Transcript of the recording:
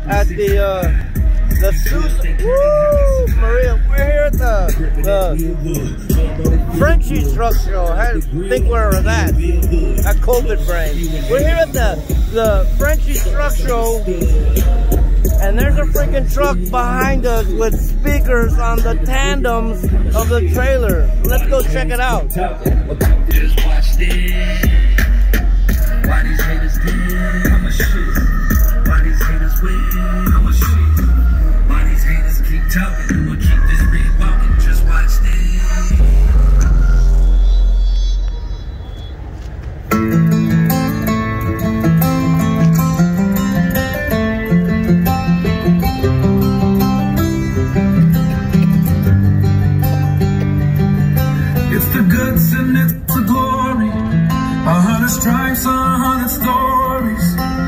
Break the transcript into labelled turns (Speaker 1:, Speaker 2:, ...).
Speaker 1: at the Susan. Woo, Maria, we're here at the Frenchie Truck Show. I think we're at that. At COVID brain. We're here at the Frenchie Truck Show, and there's a freaking truck behind us with speakers on the tandems of the trailer. Let's go check it out.
Speaker 2: Just watch this. Why these haters dead? I'm a shit. Why these haters win? I'm a shit. Why these haters keep talking? I'ma keep this red walking. Just watch this. It's the goods and it's the glory. 100 stripes, 100 stories.